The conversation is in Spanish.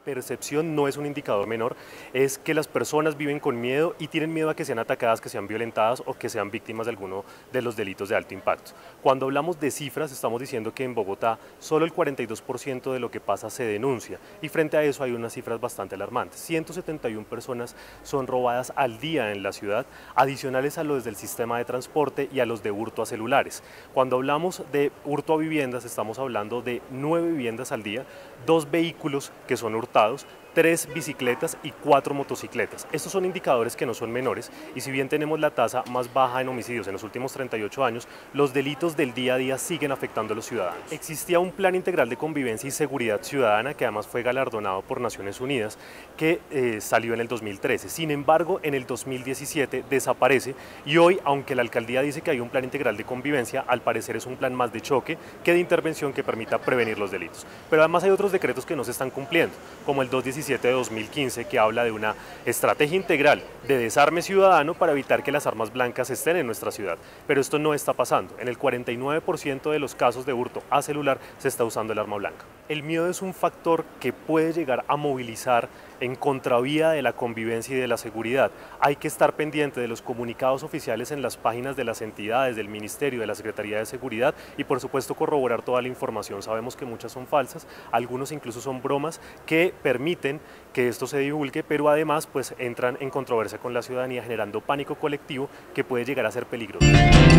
Percepción no es un indicador menor, es que las personas viven con miedo y tienen miedo a que sean atacadas, que sean violentadas o que sean víctimas de alguno de los delitos de alto impacto. Cuando hablamos de cifras, estamos diciendo que en Bogotá solo el 42% de lo que pasa se denuncia y frente a eso hay unas cifras bastante alarmantes. 171 personas son robadas al día en la ciudad, adicionales a los del sistema de transporte y a los de hurto a celulares. Cuando hablamos de hurto a viviendas, estamos hablando de 9 viviendas al día, 2 vehículos que son hurtados, 3 bicicletas y 4 motocicletas. Estos son indicadores que no son menores y si bien tenemos la tasa más baja en homicidios en los últimos 38 años, los delitos del día a día siguen afectando a los ciudadanos. Existía un plan integral de convivencia y seguridad ciudadana que además fue galardonado por Naciones Unidas que salió en el 2013. Sin embargo, en el 2017 desaparece y hoy, aunque la alcaldía dice que hay un plan integral de convivencia, al parecer es un plan más de choque que de intervención que permita prevenir los delitos. Pero además hay otros decretos que no se están cumpliendo, como el 217 de 2015 que habla de una estrategia integral de desarme ciudadano para evitar que las armas blancas estén en nuestra ciudad. Pero esto no está pasando. En el 49% de los casos de hurto a celular se está usando el arma blanca. El miedo es un factor que puede llegar a movilizar en contravía de la convivencia y de la seguridad. Hay que estar pendiente de los comunicados oficiales en las páginas de las entidades, del Ministerio, de la Secretaría de Seguridad y por supuesto corroborar toda la información. Sabemos que muchas son falsas, algunos incluso son bromas que permiten que esto se divulgue, pero además pues entran en controversia con la ciudadanía generando pánico colectivo que puede llegar a ser peligroso.